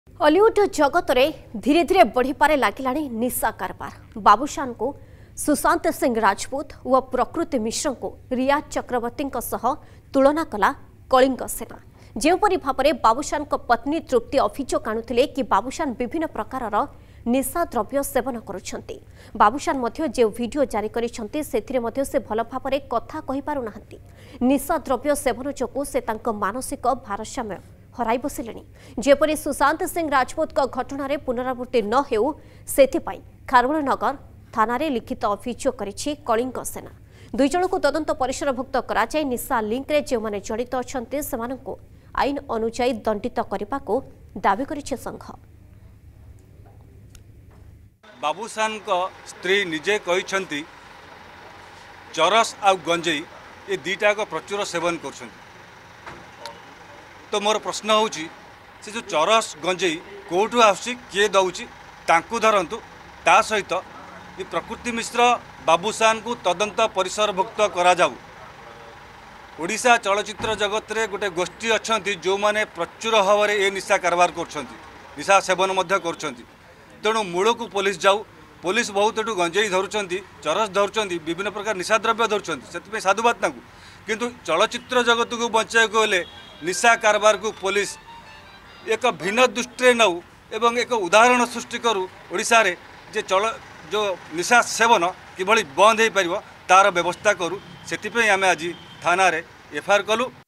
Hollywood जगत में धीरे धीरे बढ़ी पारे लगिलाणी निशा कारबार। बाबूशान को सुशांत सिंह राजपूत व प्रकृति मिश्र को रिया चक्रवर्ती तुलना कला कलिंग सेना। जोपरी भाव में बाबूशान पत्नी तृप्ति अभियोग आणुले कि बाबूशान विभिन्न प्रकार निशा द्रव्य सेवन करुछंती। बाबूशान मध्य जो वीडियो जारी करिसंती सेथिरे मध्य से भल भाव में कथा कहि पारु नाहंती। निशा द्रव्य सेवन जोगु से तांको मानसिक भारसाम्य हराई बसिले। जेपरी सुशांत सिंह राजपूत घटन पुनरावृत्ति न हेउ सेथिपाई खारवेलनगर थाना लिखित अभियोग करिछि कलिंग सेना। दुई जन को तदंत परिसरभुक्त कराई निशा लिंक रे जो माने जड़ित अछंती सेमानंको आईन अनुसार दंडित करने को दावी करिछि संघ। बाबूशान को स्त्री निजे कहिछंती चरस आ गंजेई ये दीटा को प्रचुर सेवन कर। तो मोर प्रश्न होची से जो चरस गंजेई कोठू आसी किए दउची तांकू धरंतु ता सहित ये प्रकृति मिश्र बाबूशान को तदंत परिसरभुक्त करा जाऊ। ओडिशा चलचित्र जगत रे गोटे गोष्ठी अच्छी जो माने प्रचुर भाव में ये निशा कारबार कर निशा सेवन कर। तेणु मूल को पुलिस जाऊ। पुलिस बहुत एटू गंजेई धरुंच चरस धरुंच विभिन्न प्रकार निशा द्रव्य धरुंच से साधुवाद किंतु चलचित्र जगत को बचाई गले निशा कारबार को पुलिस एक भिन्न दृष्टि नौ एवं एक उदाहरण सृष्टि करू ओडिशा रे जे जो निशा सेवन किभली बंद हो पार तार व्यवस्था करूँ। से आम आज थाना एफआईआर कलु।